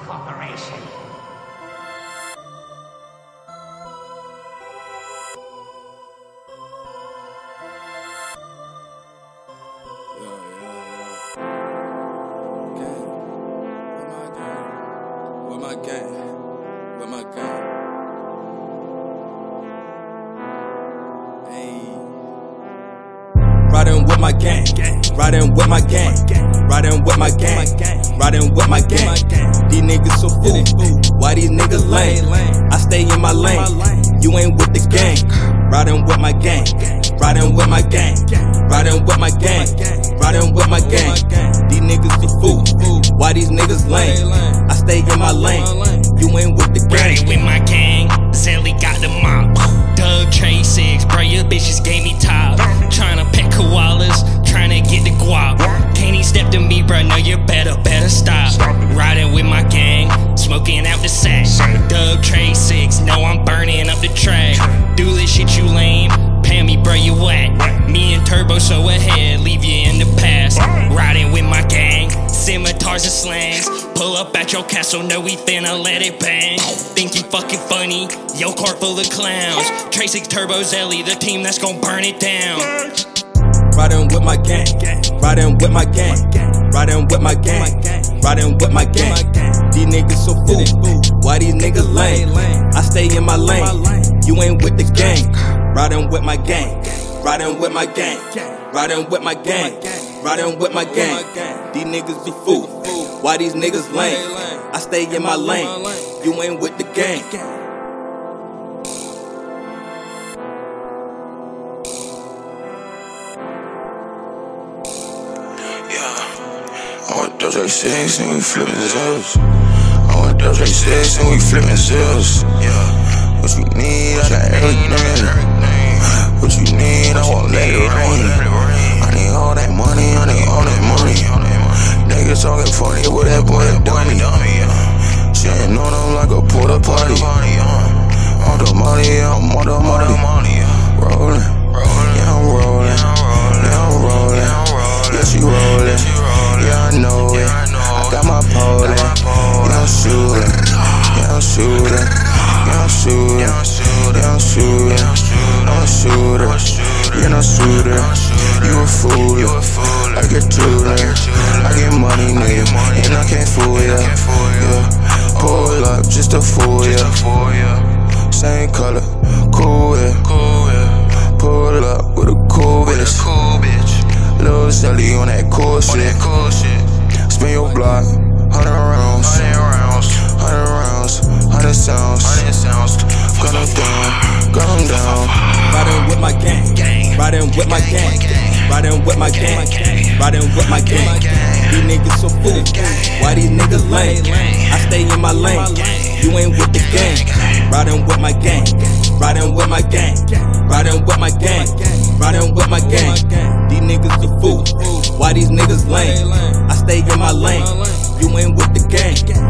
Corporation. Where my gang? Where my gang? Hey. Riding with my gang, riding with my gang, riding with my gang, riding with my gang. These niggas so fool, why these niggas lame? I stay in my lane, you ain't with the gang. Riding with my gang, riding with my gang, riding with my gang, riding with my gang. These niggas so fool, why these niggas lame? I stay in my lane, you ain't with the gang. Riding with my gang, Zelly got the mop. Doug Trey 6, bro, your bitches gave me top. Tryna pet koalas, tryna get the guap. Can't even step to me, bro, no, you better stop. Riding with my gang, smoking out the sack. Doug Trey 6, no, I'm burning up the track. Do this shit, you lame, pay me, bro, you whack. Me and Turbo so ahead, leave you in the past. Riding with my gang, scimitars and slangs. Pull up at your castle, know we finna let it bang. Think you fucking funny, yo car full of clowns. Trey 6 Turbo Zelly, the team that's gon' burn it down. Riding with my gang, riding with my gang, riding with my gang, riding with my gang. These niggas so fool, why these niggas lame? I stay in my lane, you ain't with the gang. Riding with my gang, riding with my gang, riding with my gang, riding with my gang. These niggas be fool, why these niggas lame? I stay in my lane, you ain't with the gang. I went to Trey 6 and we flippin' zills. I went to Trey 6 and we flippin' zills. Yeah. What you need, I got everything. What you need, I won't let it rain. I need all that money, I need all that money. Niggas talking funny, what that boy done me. Shitting on them like a porta potty. On the money, I'm on the money. Rollin', yeah, I'm rollin'. Yeah, I'm rollin'. Yeah, she rollin'. Yeah, I know it. I got my pole in. Yeah, I'm shootin'. Yeah, I'm shootin'. Yeah, I'm shootin'. Yeah, I'm shootin'. I'm a shooter. You're not a shooter. You a fool. I get tutored. I get money, nigga, and I can't fool ya. Yeah. Pull up just to fool ya. Same color, cool yeah. Pull up with a cool bitch. Lil' Zelly on that cool shit. Spin your block, 100 rounds, 100 sounds. Gun them down. Riding with my gang, riding with my gang, riding with my gang, riding with my gang. These niggas so fool, why these niggas lame? I stay in my lane, you ain't with the gang. Riding with my gang, riding with my gang, riding with my gang, riding with my gang. These niggas so fool, why these niggas lame? I stay in my lane, you ain't with the gang.